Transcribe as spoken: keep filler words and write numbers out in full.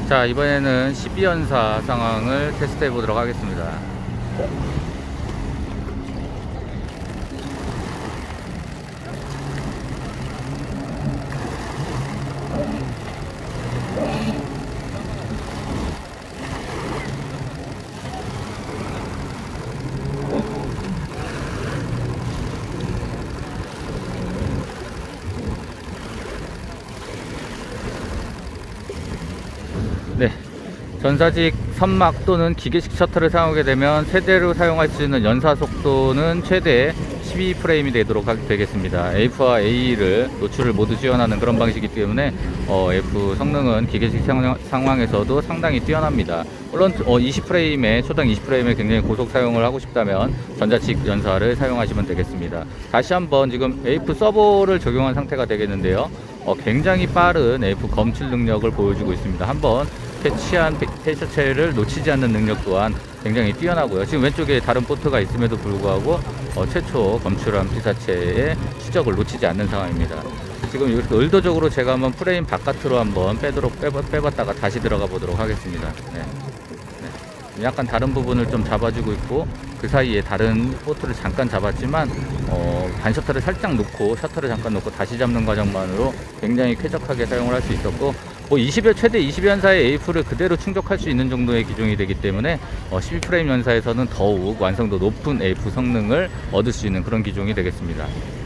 자, 이번에는 십이 연사 상황을 테스트 해 보도록 하겠습니다. 네, 전사직 선막 또는 기계식 셔터를 사용하게 되면 세대로 사용할 수 있는 연사 속도는 최대 십이 프레임이 되도록 되겠습니다. 에이프와 에이이를 노출을 모두 지원하는 그런 방식이기 때문에 어, 에이프 성능은 기계식 상황, 상황에서도 상당히 뛰어납니다. 물론 어, 이십 프레임에 초당 이십 프레임에 굉장히 고속 사용을 하고 싶다면 전자식 연사를 사용하시면 되겠습니다. 다시 한번 지금 에이프 서버를 적용한 상태가 되겠는데요. 어, 굉장히 빠른 에이프 검출 능력을 보여주고 있습니다. 한번 캐치한 페이셔체를 놓치지 않는 능력 또한 굉장히 뛰어나고요. 지금 왼쪽에 다른 보트가 있음에도 불구하고 어, 최초 검출한 피사체의 추적을 놓치지 않는 상황입니다. 지금 이렇게 의도적으로 제가 한번 프레임 바깥으로 한번 빼도록 빼, 빼봤다가 다시 들어가 보도록 하겠습니다. 네. 네. 약간 다른 부분을 좀 잡아주고 있고 그 사이에 다른 보트를 잠깐 잡았지만 어, 반셔터를 살짝 놓고 셔터를 잠깐 놓고 다시 잡는 과정만으로 굉장히 쾌적하게 사용을 할 수 있었고 뭐 이십 여, 최대 이십 연사의 에이프를 그대로 충족할 수 있는 정도의 기종이 되기 때문에 어, 십이 프레임 연사에서는 더욱 완성도 높은 에이프 성능을 얻을 수 있는 그런 기종이 되겠습니다.